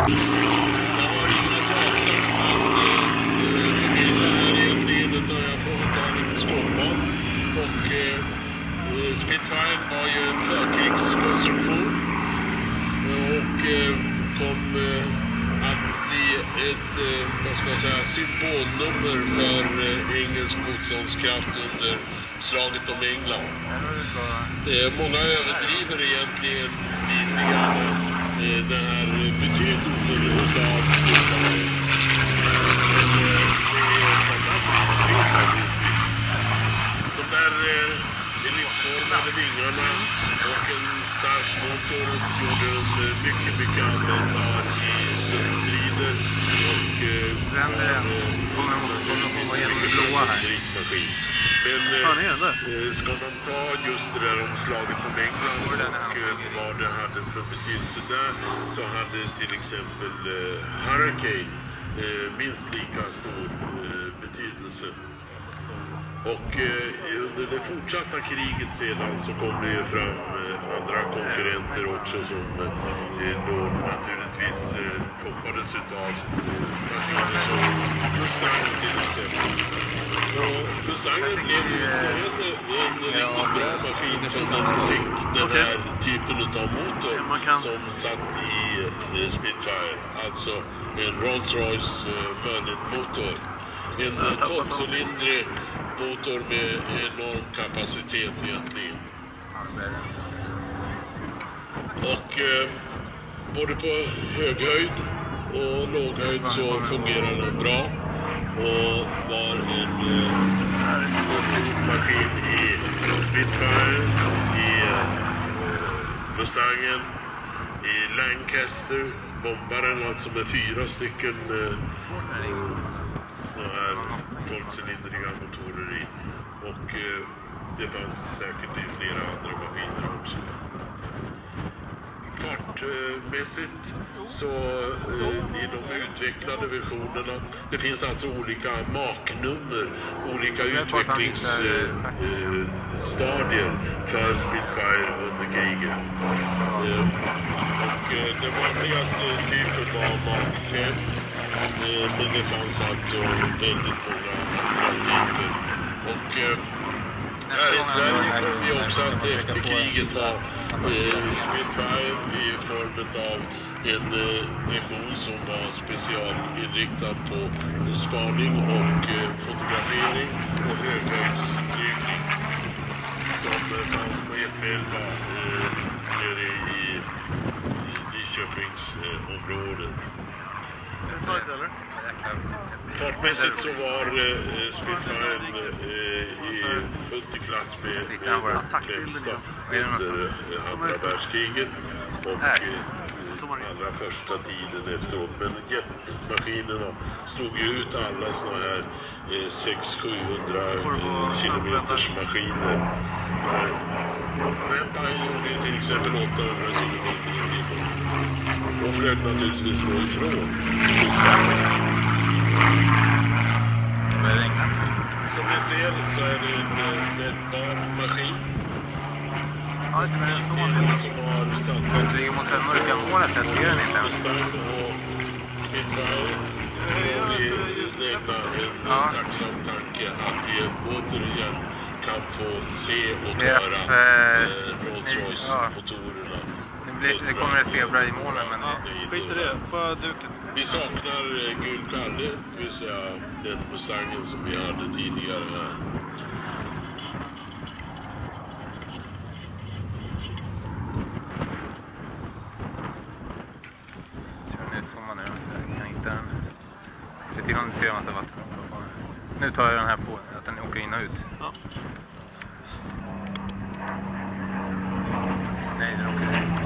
Spitfire var ju en förkrigskonstruktion och kom att bli ett symbolnummer för engelsk motståndskraft under slaget om England. Många överdriver egentligen lite grann den här betydelsen av Spitfire. Men det är fantastiskt naturligtvis. De där elitformade vingarna och en stark motor gjorde den mycket användbar i luftstrider och kommer genom det blåa här. Men ska man ta just det där omslaget om England och vad det hade för betydelse där, så hade till exempel Hurricane minst lika stor betydelse. Och under det fortsatta kriget sedan så kom det ju fram andra konkurrenter också som då naturligtvis toppades utav maskiner som Mustang till exempel. Och Mustangen blev ju en riktigt bra maskin som den fick den här typen utav motor som satt i Spitfire. Alltså en Rolls-Royce Merlin-motor. En 12-cylindrig motor med enorm kapacitet egentligen. Och både på höghöjd och låghöjd så fungerar den bra. Och var en maskin i Spitfire, i Mustangen, i Lancaster, bombaren alltså med 4 stycken såna här 12-cylindriga motorer i. Och det fanns säkert i flera andra maskiner också. Fartmässigt så i de utvecklade versionerna, det finns alltså olika maknummer, olika utvecklingsstadier för Spitfire under kriget. Och den vanligaste typen var Mark 5, men det fanns alltså väldigt många andra typer. Och här i Sverige kom vi också att efter kriget ha Spitfire i form av en version som var specialinriktad på spaning och fotografering och höghöjdsflygning som fanns på F11 nere i Nyköpingsområdet. Fartmässigt så var Spitfire i fullt i klass med främsta under andra världskriget och allra första tiden efteråt. Men jetmaskinerna stod ju ut alla såna här 600-700 kilometers maskiner. Vampire gjorde till exempel 800 kilometer i timmen. Och flög naturligtvis då ifrån Spitfire. Som ni ser så är det en mätbar maskin. Ja, inte mer än så. Som har satsat det ligger mot den mörka målet, jag ser den inte. Mustang och Spitfire. Och det är en tacksam tanke att vi återigen kan få se och höra Rolls-Royce-motorerna. Det kommer att se bra i målen, men skit i det, får jag duken. Vi saknar Gul Kalle, det vill säga den Mustangen som vi hade tidigare här. Kör den ut som man är, så jag kan hitta den. Se till om du ser en massa vatten. Nu tar jag den här på, att den åker in och ut. Ja. Nej, den åker ut.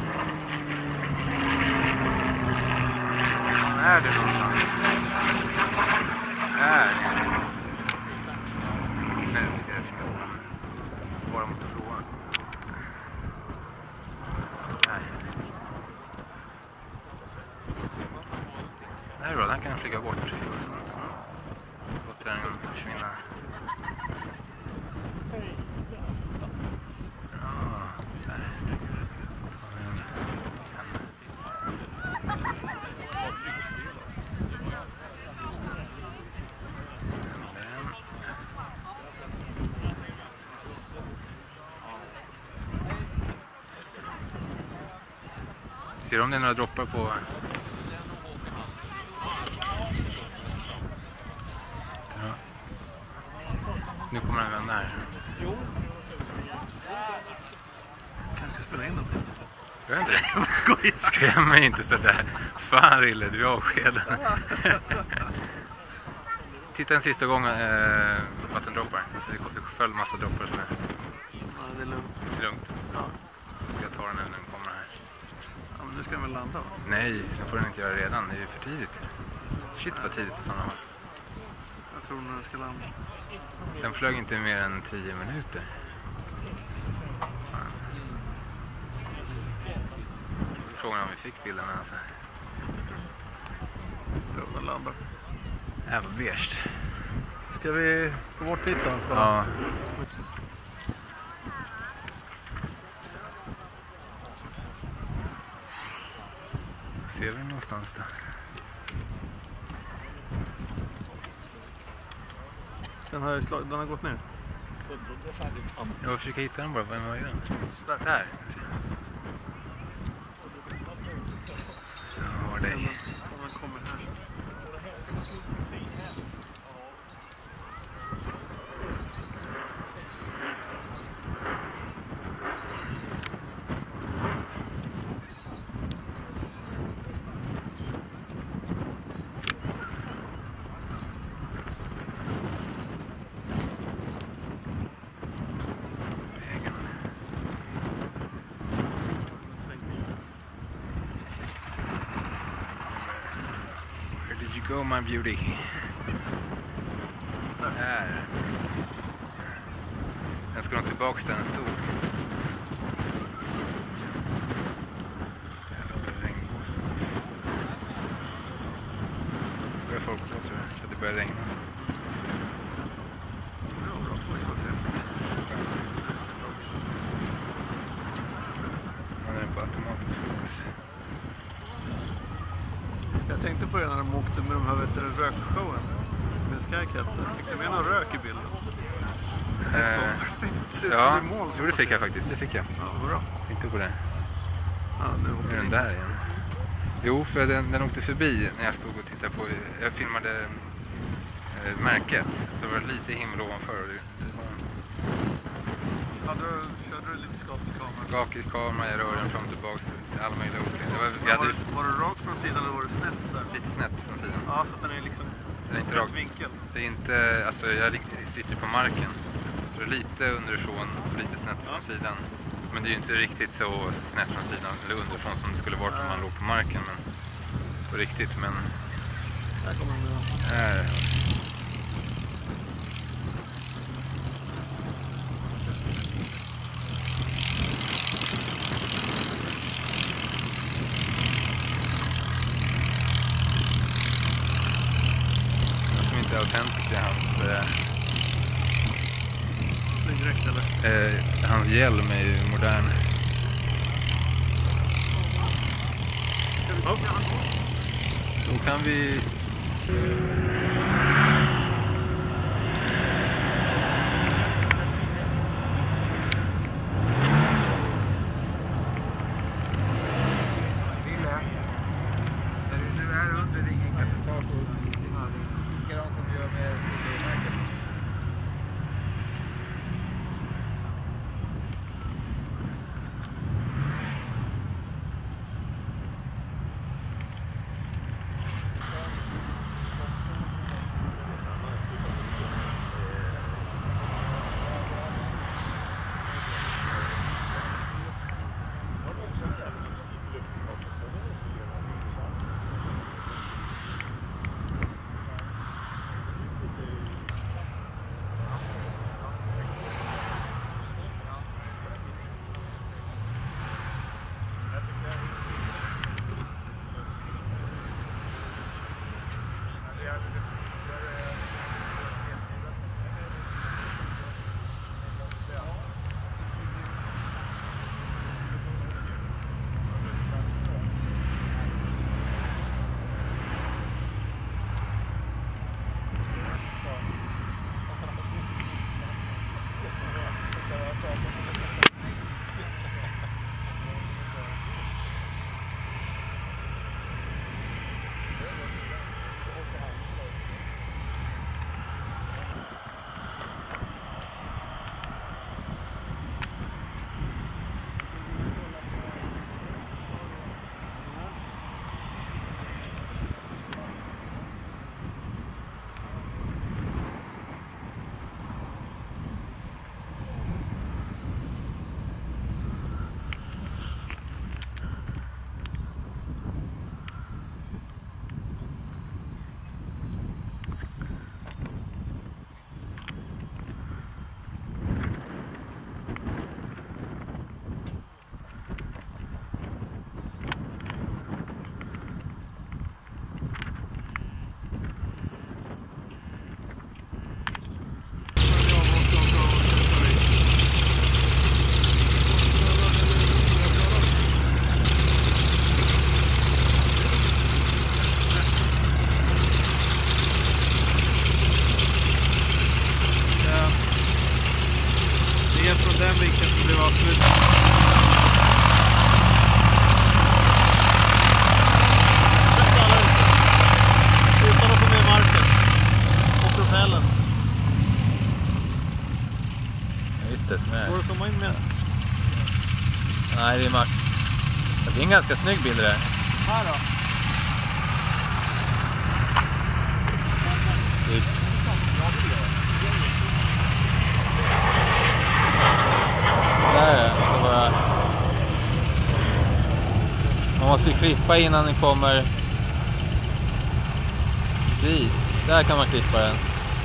Var är det någonstans? Där. Nu ska jag försöka få den. Bara mot blåa. Nej. Där är bra, den kan jag flyga bort. Låt den försvinna. Ser du om det är några droppar på? Ja. Nu kommer den vända här. Kanske spela in något. Gör inte det? Skoj! Skräm mig inte sådär. Fan Rille, du är avskeden. Titta en sista gång vattendroppar. Det föll massa droppar sådär. Ja, det är lugnt. Det är lugnt. Ja. Då ska jag ta den nu när den kommer här. Ja, men nu ska den väl landa, va? Nej, det får den inte göra redan. Det är ju för tidigt. Shit vad tidigt i sådana fall. Jag tror när den ska landa. Den flög inte mer än 10 minuter. Fan. Frågan om vi fick bilden alltså. Jag tror den landar. Vad beige. Ska vi gå bort dit då? Ja. Ser vi någonstans då? Den har gått ner. Jag försöker hitta den bara. Var är den? Där. Där. Ja, det är... Om den kommer här så. Where did you go, my beauty? Där. Den ska nog tillbaks där den stod. Det börjar folk på tror jag, för det börjar regna. Man är på automatisk fokus. Jag tänkte på det när de åkte med de här rökshowen med Skycat. Fick du med någon rök i bilden? Ja, det fick jag faktiskt. Det fick jag. Ja, bra. Tänkte på det. Ja, nu är den där igen. Jo, för den åkte förbi när jag stod och tittade på. Jag filmade märket. Så var det lite himmel ovanför. Körde du lite skakig kamera? Skakig kamera, jag rör den fram och tillbaka. All möjliga olika. Var det rakt från sidan eller var det snett? Så här? Lite snett från sidan. Ja, så att den är liksom den är inte rak vinkel. Det är inte, alltså jag sitter på marken. Så det är lite underifrån och lite snett från sidan. Men det är ju inte riktigt så snett från sidan eller underifrån som det skulle varit om man låg på marken. Men, på riktigt, men... Här kommer den nu. Autentiskt i hans flygdräkt eller? Hans hjälm är ju modern. Då kan vi Det är en ganska snygg bild där. Här då. Där så bara... Man måste ju klippa innan den kommer dit. Där kan man klippa den.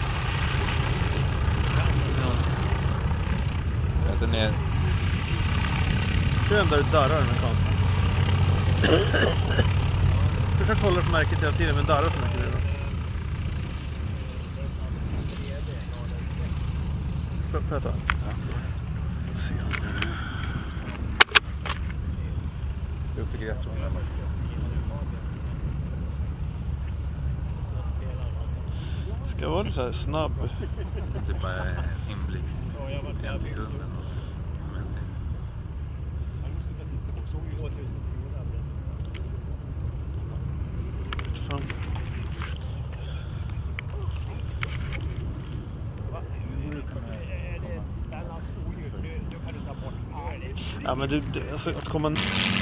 Rätt ner. Kör den där du darrar med kameran. Försök hålla på märket hela tiden men darra så mycket nu då. Får jag ta? Ja. Se. Upp i grässtrån. Ska vara lite så här snabb. Typ bara inblicks. En sekund. Fan. Ja men du alltså att komma